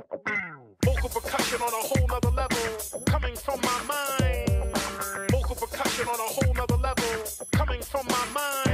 Vocal percussion on a whole nother level, coming from my mind. Vocal percussion on a whole nother level, coming from my mind.